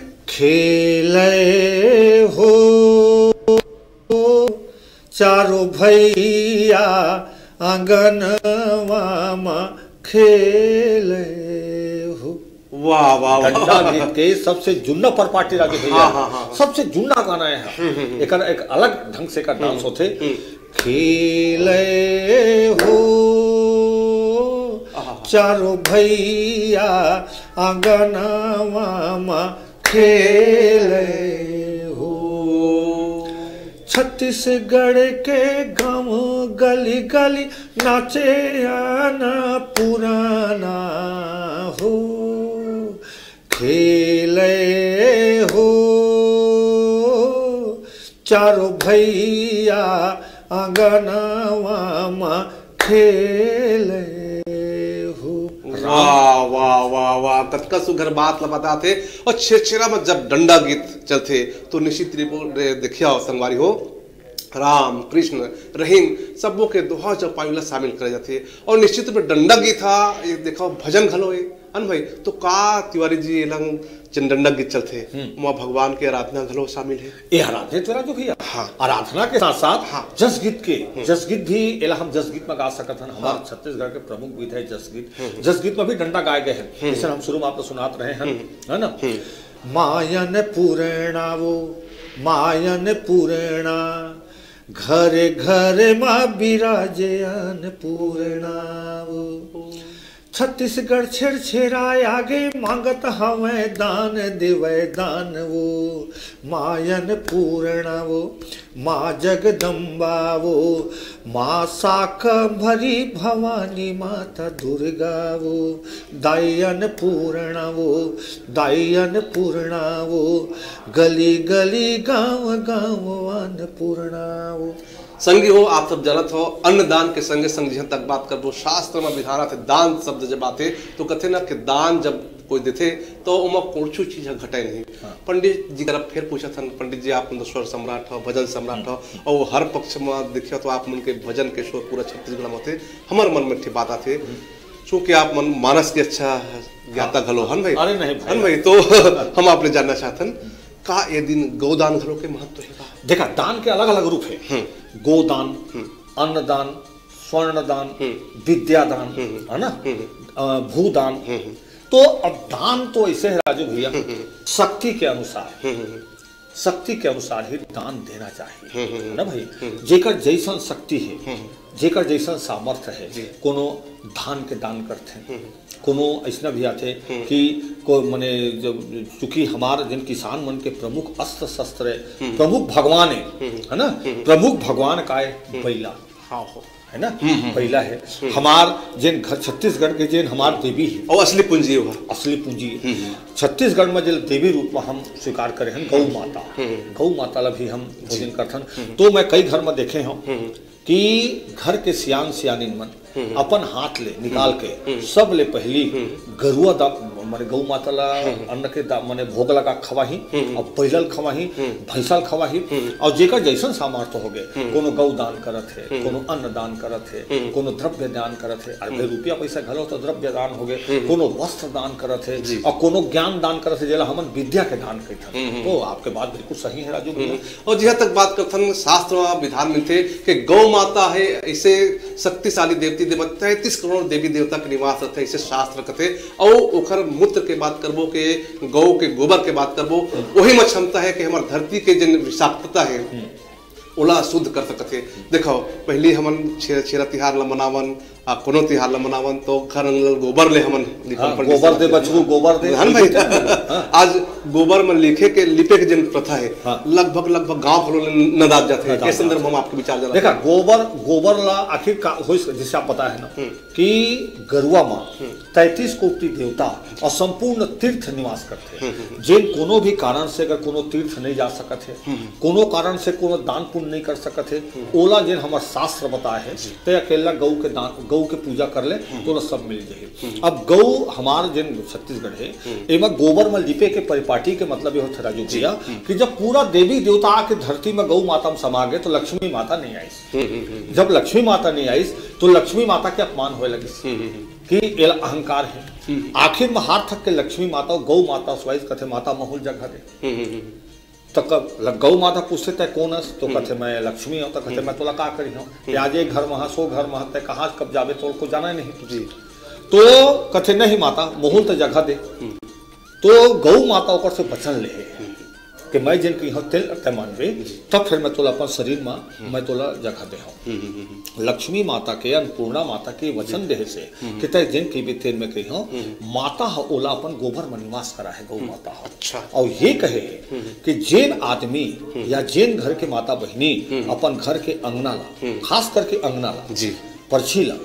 खेले हो चारों भैया आंगनवा में खेले हो। वाह वाह डंडा गीत के सबसे जुन्ना परपाटी राजू भैया, हाँ, हाँ, हाँ, सबसे जुन्ना गाना है। एक एक अलग ढंग से का डांस होते। खेले हो चारों भैया आंगनवा में खेले हो। छत्तीसगढ़ के गांव गली गली नाचे आना पुराना हो। खेले हो चारों भैया आंगनवा में खेले हो। वाह वाह वाह वाह, कतका सुघर बात लपता थे। और छेछेरा में जब डंडा गीत चलते तो निश्चित देखिया संगवारी हो, राम कृष्ण रहीम सबों के दोहा चौपाई शामिल करे जाते। और निश्चित रूप डंडा गीत था, ये देखो भजन घलो है अन भाई। तो का तिवारी जी लंग डंडा गीत चलते, वहाँ भगवान की आराधना घलो शामिल है। ये आराधना तेरा जो भैया, हाँ, आराधना के साथ साथ हाँ, जस गीत के जस गीत भी एला हम जस गीत में गा सकते हैं। हमारे छत्तीसगढ़ के प्रमुख गीत है जस गीत। जस गीत में भी डंडा गाए गए हैं, जैसे हम शुरू में आपको सुनात रहे हैं, है ना। मायन पूर्णा वो मायन पूर्णा घरे घरे माँ बिराजे अन्नपूर्णा वो। छत्तीसगढ़ छेड़ छेड़ाए आगे मांगत हवे दान देवे दान वो। मायन पूर्णा वो माँ जगदम्बा वो, माँ शाकंभरी भवानी माता दुर्गा वो। दायन पूर्णा वो दायन पूर्णा वो, गली गली गाँव गाँव अन्नपूर्णा वो। संगी हो आप सब जानत हो, अन्नदान के संगे संग जहाँ तक बात करबो शास्त्र में विधान थे। दान शब्द जब आते तो कहते ना कि दान जब कोई देते तो उमा कोर्छू चीज घटे नहीं। हाँ। पंडित जी का फिर पूछा था, पंडित जी आप स्वर सम्राट हो, भजन सम्राट हो, और हर पक्ष में देखियो तो आप मन के भजन के शोर पूरा छत्तीसगढ़ में होते। हमारे मन में बात आते चूंकि आप मन मानस के अच्छा ज्ञाता घलो हन भाई, अरे नहीं हन भाई। तो हम आपने जानना चाहतन का ये दिन गोदान घलो के महत्व है। देखा दान के अलग अलग रूप है, गोदान, अन्नदान, स्वर्णदान, विद्यादान, है ना, भूदान। तो अब दान तो ऐसे है राजू भैया, शक्ति के अनुसार शक्ति के अनुसार ही दान देना चाहिए, है ना भाई। जेकर जैसन शक्ति है, जेकर जैसन सामर्थ्य है, कोनो धान के दान करते हैं, कोनो ऐसा भी आते कि को मने जब चूंकि हमारे जिन किसान मन के प्रमुख अस्त्र शस्त्र है, प्रमुख भगवान है, है ना, प्रमुख भगवान का है बैला। हाँ हो है ना, पहला है हमार जेन घर छत्तीसगढ़ के जेन हमार देवी है और असली पूंजी हुआ, असली पूंजी है छत्तीसगढ़ में जो देवी रूप में हम स्वीकार करे हैं गौ माता, गौ माता ला भी हम पूजन करथन। तो मैं कई घर में देखे हूँ कि घर के सियान सियानिन मन अपन हाथ ले निकाल के सब ले पहली गरुआ दा माने गौ माता ला अन्न के दा माने भोग लगा खवाही और बैलल खवाही भैंसल खवाही और जेकर जैसन सामर्थ्य हो गए कोनो गौ दान करत है, कोनो अन्न दान करत है, कोनो द्रव्य दान करत है, अरे रुपया पैसा घलो तो द्रव्य दान हो गए, कोनो वस्त्र दान करत है और कोनो ज्ञान दान करत है जेला हमन विद्या के दान करथन। तो आपके बात बिल्कुल सही है राजू भैया। और जहाँ तक बात करथन शास्त्र विधान में थे कि गौ माता है ऐसे शक्तिशाली देवता तैंतीस करोड़ देवी देवता के निवास रहते ऐसे शास्त्र कथे। और ओखर मूत्र के बात करबो के गौ के गोबर के बात करबो वही में क्षमता है कि हमार धरती के जन विषाक्तता है ओला शुद्ध कर सकते। देखो पहली हमन छेरा छेरा तिहार ला मनावन आ कोनो तिहार ला मनावन तो घर अंगल गोबर ले हमन हाँ, गोबर दे बचरू गोबर दे हन भाई आज गोबर में लिखे के लिपे के जन प्रथा है हाँ। लगभग लगभग गांव खलो नदात जाते हैं। इस संदर्भ में आपके विचार जरा देखा गोबर गोबर ला आखिर का हो जिससे आप पता है ना कि गरुआ माँ तैतीस कोटि देवता और संपूर्ण तीर्थ निवास करते हैं। जिन कोनो भी कारण से अगर कोनो तीर्थ नहीं जा सकत है, कोनो कारण से कोनो दान पुण्य नहीं कर सकत है, ओला जिन हमार शास्त्र बताए है तो अकेला गौ के दान गौ के पूजा कर ले तो सब मिल जाए। अब गौ हमार जिन छत्तीसगढ़ है एवं गोबर में लिपे के परिपाटी के मतलब ये होता राजू भैया कि जब पूरा देवी देवता के धरती में गौ माता में समा गए तो लक्ष्मी माता नहीं आई। जब लक्ष्मी माता नहीं आई तो लक्ष्मी माता के अपमान होने लगी कि एल अहंकार है। आखिर में हार थक के लक्ष्मी माता गौ माता स्वाइस कथे माता महुल जगह दे तो कब गौ माता पूछते तय कौन है तो कथे मैं लक्ष्मी हूँ तो कथे मैं तोला का करी हूँ आज एक घर वहां सो घर वहां तय कहाँ कब जावे तो को जाना नहीं जी। तो कथे नहीं माता मोहुल तो जगह दे तो गौ माता ऊपर से वचन ले कि मैं जिन की तेल तय मानवे तब फिर मैं तोला अपन शरीर में मैं तोला जगह दे हूँ। लक्ष्मी माता के अन्नपूर्णा माता के वचन दे से कि तय जिन की भी तेल में कही हूँ माता ओला अपन गोबर में निवास करा है गौ माता। अच्छा। और ये कहे कि जिन आदमी या जिन घर के माता बहनी अपन घर के अंगना ला खास करके अंगना ला जी परछी ला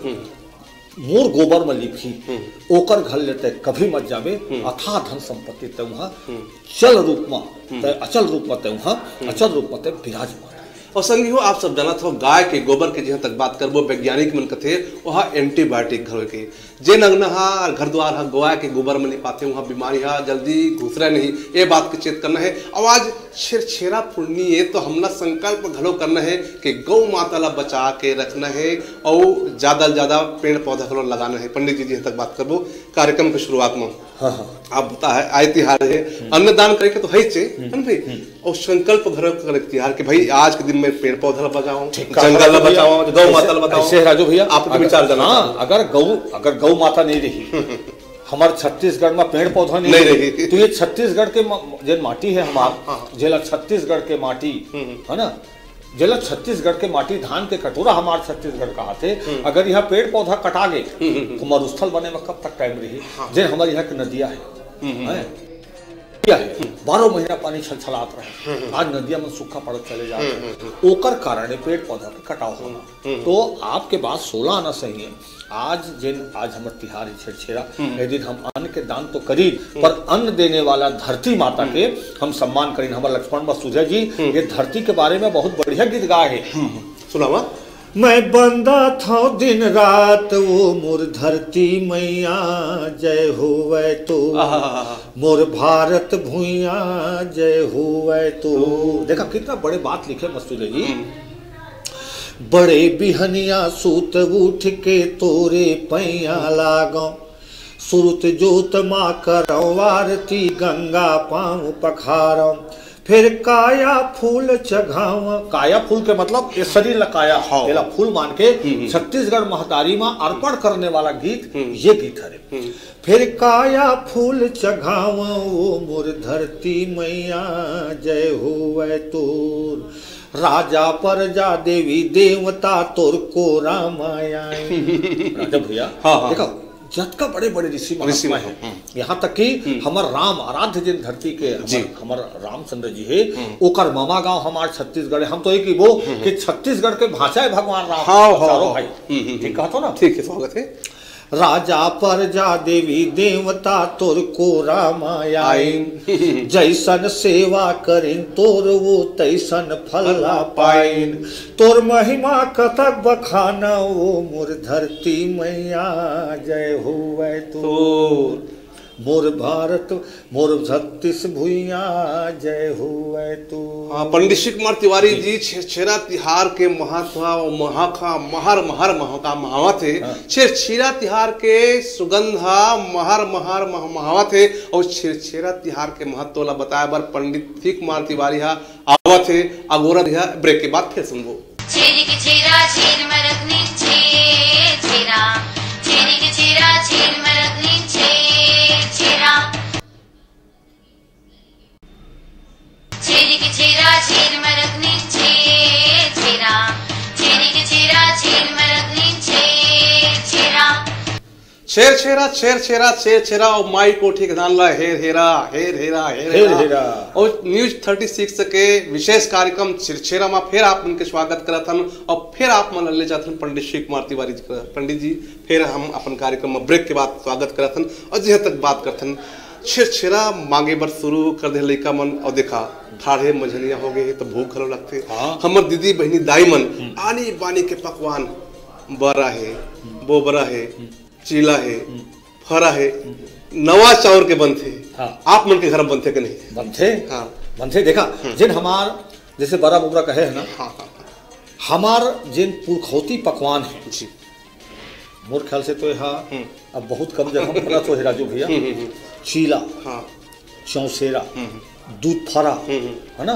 मोर गोबर में लिपी ओकर घर लेते कभी मत जावे अथा धन संपत्ति ते वहां चल रूप में ते अचल रूप में ते वहां अचल रूप में ते विराजमान। और संगी हो आप सब जानत हो गाय के गोबर के जहाँ तक बात करबो वैज्ञानिक मन कथे वहाँ एंटीबायोटिक घर के जे अंगना हा घर द्वार हा गाय के गोबर में पाते वहाँ बीमारी हा जल्दी घुसरा नहीं ये बात के चेत करना है। और आज छेरछेरा पूर्णी है तो हमला संकल्प घलो करना है कि गौ माता ला बचा के रखना है और ज्यादा से ज्यादा पेड़ पौधा घलो लगाना है। पंडित जी जहाँ तक बात करबो कार्यक्रम के शुरुआत में हाँ हाँ। आप बता है आय तिहार है अन्नदान करे के तो है चे भाई और संकल्प घर करे तिहार के भाई आज के दिन में पेड़ पौधा बचाओ जंगल बचाओ गौ माता बताओ राजू भैया आपके विचार जाना। अगर गौ अगर गौ माता नहीं रही हमारे छत्तीसगढ़ में पेड़ पौधा नहीं, नहीं रही तो ये छत्तीसगढ़ के जो माटी है हमार जेला छत्तीसगढ़ के माटी है ना जेला छत्तीसगढ़ के माटी धान के कटोरा हमारे छत्तीसगढ़ कहा थे अगर यहाँ पेड़ पौधा कटा गए तो मरुस्थल बने में कब तक टाइम रही जे हमारे यहाँ की नदियाँ है क्या है बारह महीना पानी छलछलात रहे आज नदिया में सूखा पड़त चले जाते हैं ओकर कारण पेड़ पौधा के कटाव होना। तो आपके बात सोलह आना सही है। आज जिन आज हमारे तिहार है छेरछेरा ए दिन हम अन्न के दान तो करी पर अन्न देने वाला धरती माता के हम सम्मान करें। हमारे लक्ष्मण सूर्या जी ये धरती के बारे में बहुत बढ़िया गीत गाए है सुनावा। मैं बंदा था दिन रात वो मोर धरती मैया जय होवे तो मोर भारत भूइया जय होवे तो। देखा कितना बड़े बात लिखे मस्तूरे जी। बड़े बिहनिया सूत उठ के तोरे पैया लागो सुरत जोत माँ करो आरती गंगा पाँव पखारो फिर काया फूल चघाव। काया फूल के मतलब ये शरीर ला काया हाँ। फूल मान के छत्तीसगढ़ महतारी में अर्पण करने वाला गीत ये गीत है। फिर काया फूल चघाव वो मोर धरती मैया जय होवे तोर राजा परजा देवी देवता तोर को रामाया। राजा भैया हाँ, हाँ। देखो जत का बड़े बड़े ऋषि ऋषि महात्मा है, यहाँ तक कि हमार राम आराध्य जिन धरती के हमार, हमार रामचंद्र जी है, ओकर मामा गांव हमार छत्तीसगढ़ है। हम तो एक ही वो कि छत्तीसगढ़ के भाषा है भगवान राम। हाँ, हाँ, चारों हाँ। भाई ठीक कहा तो ना। ठीक है, स्वागत है। राजा प्रजा देवी देवता तोर को रामायण, जैसन सेवा करें तोर वो तैसन फला पाइन। तोर महिमा कथक बखाना वो मोर धरती मैया, जय होवे तोर मोर भारत मोर छत्तीस भुइया, जय होवे तोर। हाँ, पंडित शिव कुमार तिवारी जी छेरछेरा तिहार के महत्व महाखा महर महर महका महावत है। छेरछेरा तिहार के सुगंधा महर महर महावत है और छेरछेरा तिहार के महत्व ला बताए बर पंडित शिव कुमार तिवारी हा आवत है। अगोरा दिया ब्रेक के बाद फिर सुनबो। छेरी के छेरा छेर मरकनी छे छेरा, छेरी के छेरा छेर मरकनी छे छेरा, छेरी के छेरा छेर मरकनी छे छेरा, छेरी के छेरा छेर मरकनी छे छेरा। छेर छेरा छेर छेरा छेर छेरा और माई कोठी के धान ला हेर हेरा हेर हेरा हेर हेर हेरा। और न्यूज छत्तीस के विशेष कार्यक्रम छेरछेरा में फिर आप उनके स्वागत करत हन और फिर आप मन ले जात हन पंडित शिव कुमार तिवारी जी का। पंडित जी फिर हम अपन कार्यक्रम में ब्रेक के बाद स्वागत करत हन और जहाँ तक बात करथन छेरछेरा मांगे बर शुरू कर दे लइका मन और देखा ठाढ़े मझलिया हो गए तो भूख घलो लगते। हाँ। हमर दीदी बहनी दाई मन आनी बानी के पकवान बरा है, बोबरा है, चीला है, फरा है, नवा चाउर के बनते। हाँ। आप मन के घर में बनते के नहीं बनथे? हाँ। बनथे। देखा जिन हमार जैसे बड़ा बोबरा कहे है ना, हाँ, हाँ, हाँ। हमार जिन पुरखौती पकवान है जी, मोर ख्याल से तो यहाँ अब बहुत कम जगह में पड़ा तो है राजू भैया। चीला, हाँ, चौसेरा, दूध फरा है ना,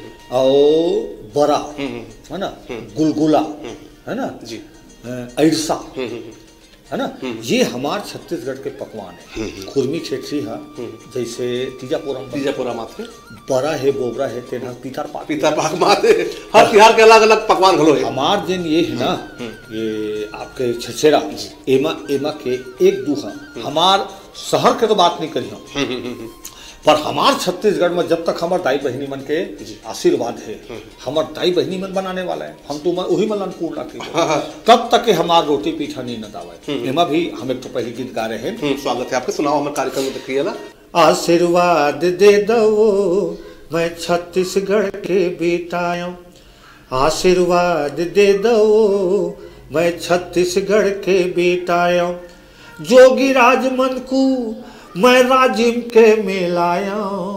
और बरा है ना, गुलगुला है ना जी, ऐरसा है ना, ये हमार छत्तीसगढ़ के पकवान है। खुरमी छेत्री है जैसे तीजापुरा में तीजापुरा माथे बरा है, बोबरा है, तेना पीतर पाक पीतर पाक माथे हर तिहार के अलग अलग पकवान घलो है। हमार जिन ये है ना, ये आपके छछेरा एमा एमा के एक दूहा हमार शहर के तो बात नहीं करी हम, पर हमार छत्तीसगढ़ में जब तक हमार दाई बहनी मन के आशीर्वाद है, हमार दाई बहनी मन बनाने वाला है, हम तो वही मन अन्नपूर्णा की तब तक के हमार रोटी पीछा नहीं न दावे। एमा भी हम एक तो पहले गीत गा रहे हैं। स्वागत है आपके, सुनाओ हमारे कार्यक्रम में देखिए ना। आशीर्वाद दे दो मैं छत्तीसगढ़ के बेटायों, आशीर्वाद दे दो मैं छत्तीसगढ़ के बेटायों, जोगी राज मन को मैं राजिम के मेलाया,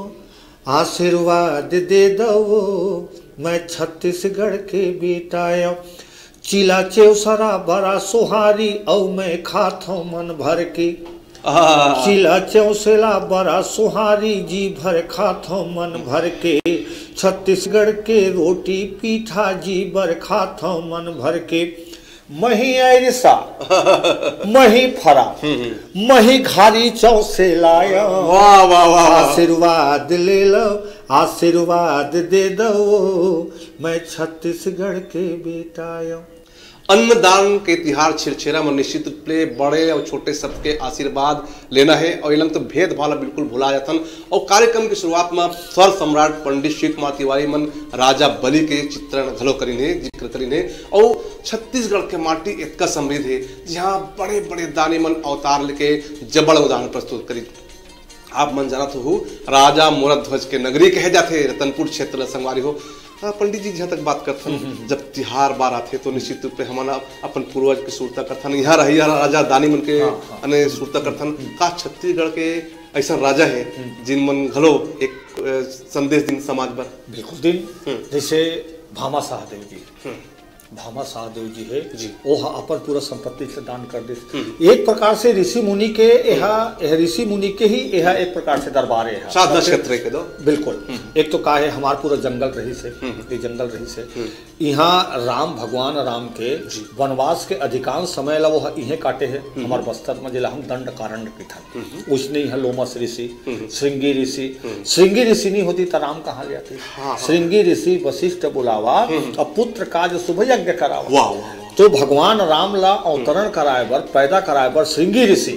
आशीर्वाद दे दो मैं छत्तीसगढ़ के बेटाया। चिला चेवसरा बड़ा सोहारी औ मैं खाथो मन भर के, चिला चौसेला बड़ा सुहारी जी भर खाथो मन भर के, छत्तीसगढ़ के रोटी पीठा जी भर खाथो मन भर के। मही ऐरसा मही फरा मही घारी चौसेला, वाह वाह वाह, आशीर्वाद ले लो आशीर्वाद दे दो मैं छत्तीसगढ़ के बेटाया। अन्नदान के तिहार छेरछेरा में निश्चित रूप से बड़े और छोटे सबके आशीर्वाद लेना है और इलम तो भेदभाव बिल्कुल भुला जातन। और कार्यक्रम की शुरुआत में स्वर सम्राट पंडित शिव कुमार तिवारी मन राजा बलि के चित्रण घलो करीने जिक्र करीने और छत्तीसगढ़ के माटी इतना समृद्ध है जहाँ बड़े बड़े दानी मन अवतार लेके जबड़ उदाहरण प्रस्तुत करी। आप मन जानत हो राजा मोरध्वज के नगरी कहे जाते रतनपुर क्षेत्र संगवारी हो। पंडित जी जहाँ तक बात करथन, जब तिहार बार आते तो निश्चित रूप से हमारा अपन पूर्वज की सुरता करथन, यहाँ रही राजा दानी मन के अने सुरता करथन। का छत्तीसगढ़ के ऐसा राजा है जिन मन घलो एक संदेश दिन समाज पर? बिल्कुल दिन, जैसे भामा शाहदेव जी, भामा शाहदेव जी है जी, ओह अपन पूरा संपत्ति से दान कर दे। एक प्रकार से ऋषि मुनि के यह ऋषि मुनि के ही यह एक प्रकार से दरबार है साधना क्षेत्र के दो। बिल्कुल, एक तो का है हमार पूरा जंगल रही से, ये जंगल रही से यहाँ राम भगवान राम के वनवास के अधिकांश समय ला वो इहे काटे है। हमारे बस्तर में जिला हम दंड कारण पीठन उसने यहाँ लोमस ऋषि, श्रृंगी ऋषि, श्रृंगी ऋषि नहीं होती तो राम कहाँ ले आती। श्रृंगी ऋषि वशिष्ठ बुलावा और पुत्र काज शुभ यज्ञ करावा। तो भगवान राम ला अवतरण कराए बर, पैदा कराए बर श्रृंगी ऋषि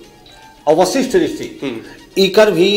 और वशिष्ठ ऋषि इकर भी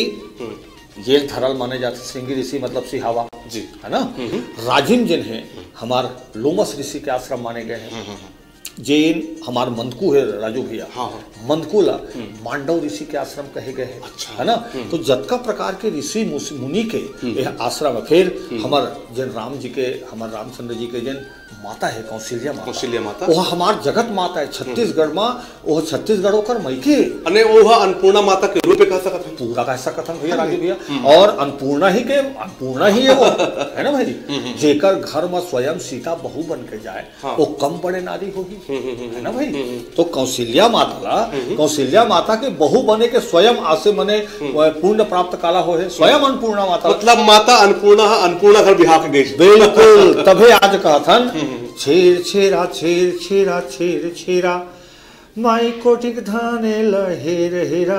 जेल धरल माने जाते। श्रृंगी ऋषि मतलब सिहावा जी, है ना। राजिम जिन है हमार लोमस ऋषि के आश्रम माने गए हैं। जैन हमार मंदकू है राजू भैया, हाँ, हाँ। मंदकू ला मांडव ऋषि के आश्रम कहे गए हैं, अच्छा। है ना। तो जतका प्रकार के ऋषि मुनि के यह आश्रम है। फिर हमार जन राम जी के, हमार रामचंद्र जी के जन माता है कौशल्या माता, कौशल्या माता वह हमार जगत माता है छत्तीसगढ़ में। वह छत्तीसगढ़ होकर मैके अने वह अन्नपूर्णा माता के रूप में कह सकते हैं, पूरा कैसा कथन भैया राजू भैया। और अन्नपूर्णा ही के अन्नपूर्णा ही है वो, है ना भाई जी। जेकर घर में स्वयं सीता बहू बन के जाए वो कम बड़े नारी होगी, है ना भाई। तो कौशल्या माता ला, कौशल्या माता के बहू बने के स्वयं आसे मने पूर्ण प्राप्त काला हो है, स्वयं अन्नपूर्णा माता मतलब माता अन्नपूर्णा अन्नपूर्णा घर बिहार के गई। बिल्कुल, तभी आज कहथन छेर छेरा छेर छेरा छेर छेरा माई कोटिक धाने लहेर हेरा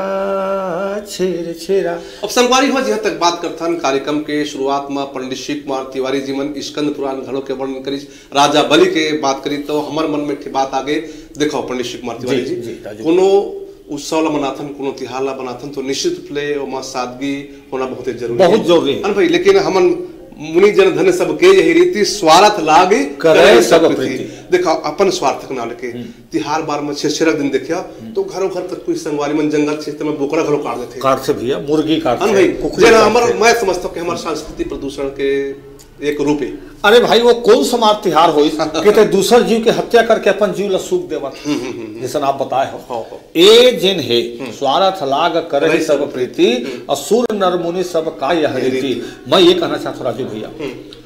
छेर छेरा। अब संगवारी हो जहाँ तक बात करथन कार्यक्रम के शुरुआत में पंडित शिव कुमार तिवारी जी मन स्कंद पुराण घड़ों के वर्णन करी, राजा बलि के बात करी, तो हमार मन में बात आगे देखो पंडित शिव कुमार तिवारी जी, जी कोनो उत्सव ला मनाथन, कोनो तिहार ला बनाथन तो निश्चित रूप ले ओमा सादगी होना बहुत जरूरी है, बहुत जरूरी है भाई। लेकिन हमन मुनि जन धन सब के यही रीति स्वार्थ लागे करे सब प्रीति। देखा अपन स्वार्थ ना लेके तिहार बार में छेरछेरा दिन देखिया तो घरों घर तक कोई संगवारी मन जंगल क्षेत्र में बोकरा घरों काट देते, काट से भैया मुर्गी काट से भाई। जेना हमर मैं समझता हूं कि हमार सांस्कृतिक प्रदूषण के एक रूप है। अरे भाई वो कौन समार तिहार हो कि दूसर जीव के हत्या करके अपन जीव ला सूख देवा, जैसा आप बताए हो। ए जिन है स्वार्थ लाग करे सब प्रीति असुर नर मुनि सब का यह रीति। मैं ये कहना चाहता हूँ राजू भैया,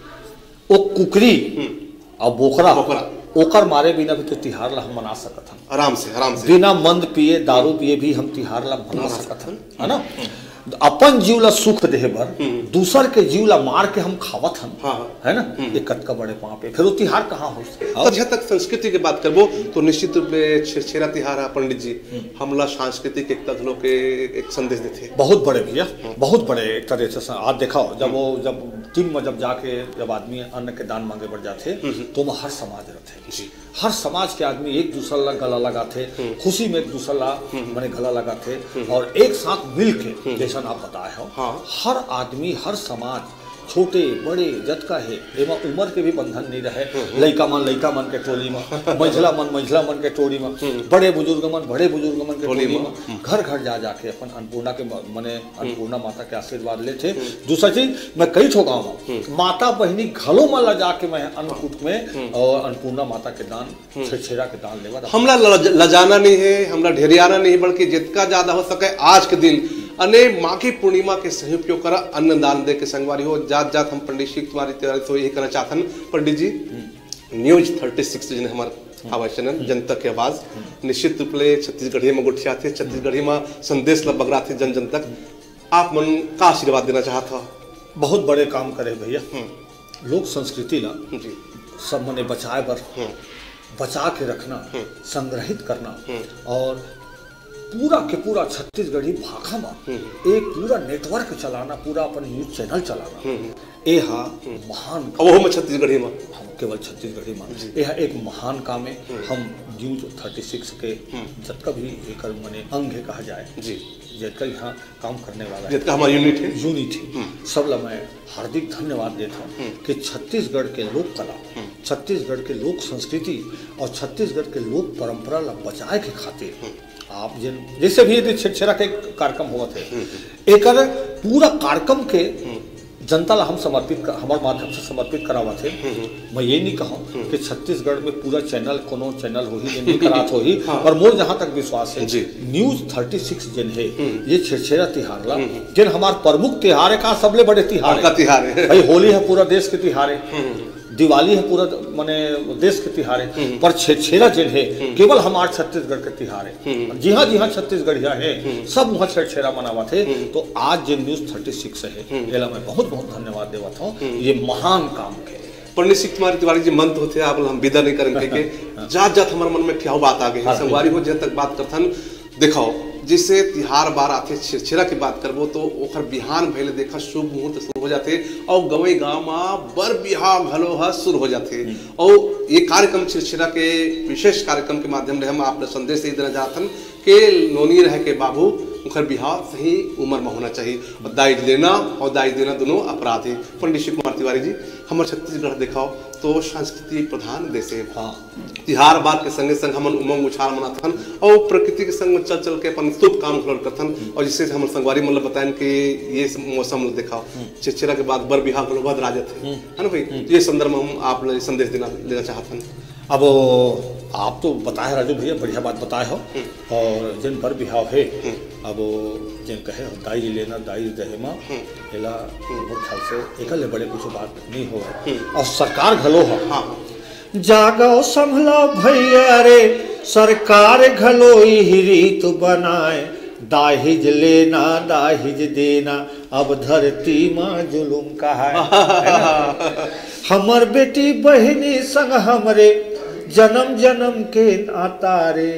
वो कुकरी और बोकरा ओकर मारे बिना भी तो तिहार ला हम मना सकत हन, आराम से आराम से बिना मंद पिए दारू पिए भी हम तिहार ला मना सकत हन, है ना। अपन जीव ला सुख देहे बर दूसर के जीव ला मार के हम खावत हन, हाँ। है ना। ये कतका बड़े पाप है, फिर वो तिहार कहाँ हो। तो जहाँ तक संस्कृति की बात करबो तो निश्चित रूप में छेरछेरा तिहार है पंडित जी हमला सांस्कृतिक एकता धुलो के एक संदेश देते, बहुत बड़े भैया, बहुत बड़े एक तरह से। आज देखा जब वो जब टीम में जब जाके जब आदमी अन्न के दान मांगे बढ़ जाते तो वह हर समाज रहते, हर समाज के आदमी एक दूसरा ला गला लगाते, खुशी में एक दूसरा ला मैंने गला लगाते और एक साथ मिल के, जैसा आप बताए हो, हाँ। हर आदमी हर समाज छोटे बड़े जत का है एमा उम्र के भी बंधन नहीं रहे। लइका मन लइका मन के टोली में, मंझला मन मंझला मन के टोली में, बड़े बुजुर्ग मन बड़े बुजुर्ग मन के टोली में घर घर जा जाके अपन अन्नपूर्णा के मने अन्नपूर्णा माता के आशीर्वाद लेते। दूसरा चीज मैं कई ठो गाँव में माता बहनी घलों में ला जाके मैं अन्नकूट में और अन्नपूर्णा माता के दान छेरछेरा के दान लेवा। हमला लजाना नहीं है, हमला ढेरियाना नहीं, बल्कि जितना ज्यादा हो सके आज के दिन अने माघी पूर्णिमा के सही उपयोग करा अन्न दान दे के संगवारी हो। जात जात हम पंडित शिव कुमार तिवारी तो यही करना चाहतन Pandit ji. News thirty six जिन हमारे आवाज चैनल जनता की आवाज निश्चित रूप ले छत्तीसगढ़ी में गुठिया थे, छत्तीसगढ़ी में संदेश लब बगरा थे जन जन तक। आप मन का आशीर्वाद देना चाहता? बहुत बड़े काम करे भैया, लोक संस्कृति ला सब मने बचाए बर बचा के रखना, संग्रहित करना और पूरा के पूरा छत्तीसगढ़ी भाषा में एक पूरा नेटवर्क चलाना, पूरा अपन न्यूज चैनल चलाना, यह महान वो में छत्तीसगढ़ी में केवल छत्तीसगढ़ी में यह एक महान काम है। हम न्यूज थर्टी सिक्स के जतका भी एक मने अंग है कहा जाए जी, जितना यहाँ काम करने वाला जितना हमारा यूनिट है यूनिट है सब ला मैं हार्दिक धन्यवाद देता हूँ कि छत्तीसगढ़ के लोक कला, छत्तीसगढ़ के लोक संस्कृति और छत्तीसगढ़ के लोक परंपरा ला बचाए के खातिर आप जिन जैसे भी यदि छेरछेरा के कार्यक्रम हुआ थे एक पूरा कार्यक्रम के जनता ला हम समर्पित कर, हमारे माध्यम से समर्पित करावा थे। मैं ये नहीं कहूँ कि छत्तीसगढ़ में पूरा चैनल कोनो चैनल हो ही जिन करात हो ही, पर मोर जहाँ तक विश्वास है न्यूज थर्टी सिक्स जिन है ये छेरछेरा तिहार ला जिन हमारे प्रमुख तिहार है का सबले बड़े तिहार है भाई। होली है पूरा देश के तिहार है, दिवाली है पूरा माने देश के तिहार है, पर छेरछेरा जिन है केवल हमारे छत्तीसगढ़ के तिहार है। जी हाँ जी हाँ छत्तीसगढ़िया है सब वहाँ छेरछेरा मनावा थे। तो आज जिन न्यूज थर्टी सिक्स है ये मैं बहुत बहुत धन्यवाद देवा था, ये महान काम के। पंडित शिव कुमार तिवारी जी मन तो होते आप हम विदा नहीं करेंगे के जात जात हमारे मन में क्या बात आ गई संगवारी हो जब तक बात करथन। दिखाओ जिससे तिहार बार आते छिरछिरा की बात करबो तो ओखर बिहान भइले देखा शुभ मुहूर्त शुरू हो जाते और गवई गांव में बर बिहाव घलो ह शुरू हो जाते। और ये कार्यक्रम छिरछिरा के विशेष कार्यक्रम के माध्यम से हम आप संदेश दे देना चाहतन के नोनी रह के बाबू उनका बिहाव सही उम्र में होना चाहिए और दाइज लेना और दाइज देना दोनों अपराध है। पंडित शिव कुमार तिवारी जी, हमारे छत्तीसगढ़ दिखाओ तो संस्कृति प्रधान देश है। हाँ, तिहार बार के संगे संग हमन उमंग उछाल मनाथन और प्रकृति के संग में चल चल के अपन शुभ काम करथन। और जिससे हमारे संगवारी मतलब बताएं कि ये मौसम दिखाओ छिरछिरा के बाद बर बिहाव बद राजत है है ना भाई। ये संदर्भ में हम आप संदेश देना लेना चाहते हैं। अब आप तो बताए राजू भैया, बढ़िया बात बताए हो। और जिन बर बिहाव है अब जिन कहे दाई लेना दाई दहेमा एला मोर ख्याल से एकल बड़े कुछ बात नहीं हो। और सरकार घलो हो हाँ। जागो संभला भैया रे सरकार घलो ही रीत बनाए, दाहिज लेना दाहिज देना अब धरती माँ जुलुम कहा है। हमर बेटी बहनी संग हमरे जन्म जन्म के नाता रे,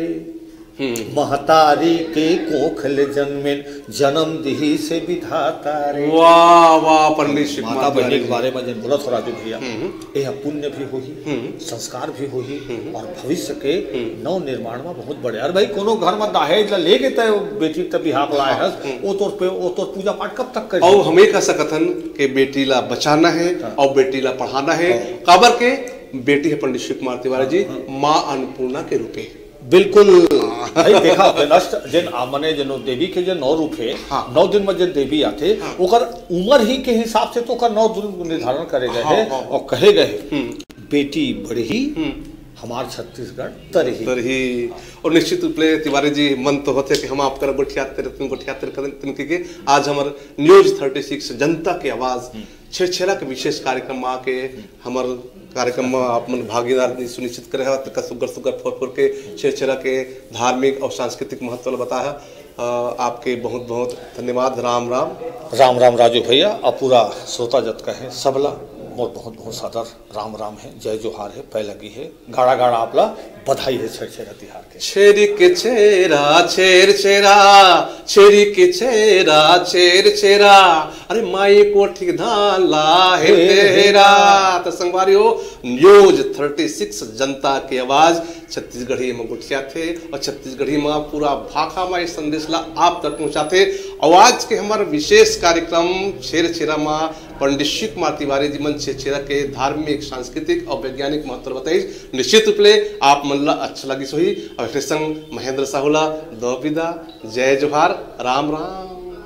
महतारी के कोखल जन्मेन जन्म दिही से विधाता रे। वाह वाह पंडित शिव माता बहनी के बारे में जन बोला थोड़ा जो भैया यह पुण्य भी होही, संस्कार भी होही और भविष्य के नव निर्माण में बहुत बड़े। और भाई कोनो घर में दहेज ले के तय बेटी तब बिहार लाए है वो तो पे वो तो पूजा पाठ कब तक करे। और हमें कह सकथन कि बेटी ला बचाना है और बेटी ला पढ़ाना है। काबर के बेटी है पंडित शिव कुमार तिवारी जी माँ अन्नपूर्णा के रूपे। बिल्कुल भाई देखा नष्ट जिन आमने जनो देवी के जो नौ रूप है हाँ। नौ दिन में जिन देवी आते हाँ। ओकर उम्र ही के हिसाब से तो ओकर नौ दिन निर्धारण करे गए हाँ, हाँ, और कहे गए बेटी बढ़ी हमार छत्तीसगढ़ तरही तरही। और निश्चित रूप से तिवारी जी मन तो होते कि हम आपका गोठियाते गोठियाते के आज हमारे न्यूज थर्टी सिक्स जनता की आवाज छिरछिरा के विशेष कार्यक्रम में आके हमार कार्यक्रम में आप मन भागीदार सुनिश्चित करे है तो सुगर सुगर फोर फोर के छिरछिरा के धार्मिक और सांस्कृतिक महत्व बताया। आपके बहुत बहुत धन्यवाद। राम राम राम राम राजू भैया और पूरा श्रोता जत का है सबला मोर बहुत बहुत सादर राम राम है, जय जोहार है, पै लगी है, गाड़ा गाड़ा आपला बधाई है छिरछिरा तिहार के। छेरी के छेरा छेर छेरा छेरी के छेरा छेर छेरा अरे माई कोठी धान ला है तेरा। तो संगवारियों न्यूज थर्टी सिक्स जनता की आवाज छत्तीसगढ़ी में गुठिया थे और छत्तीसगढ़ी में पूरा भाखा में संदेश ला आप तक पहुंचाते। और आज के हमारे विशेष कार्यक्रम छिरछिरा में पंडित शिव कुमार तिवारी जी मन छिरछिरा के धार्मिक सांस्कृतिक और वैज्ञानिक महत्व बताई। निश्चित रूप से आप मन ला अच्छा लगी सोही। और संग महेंद्र साहुला दो विदा, जय जोहार, राम राम।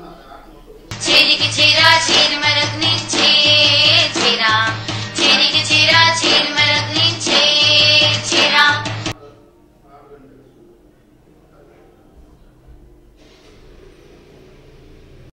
छेरी के छेरा छेर मरकनी छे छेरा छेरी के छेरा छेर मर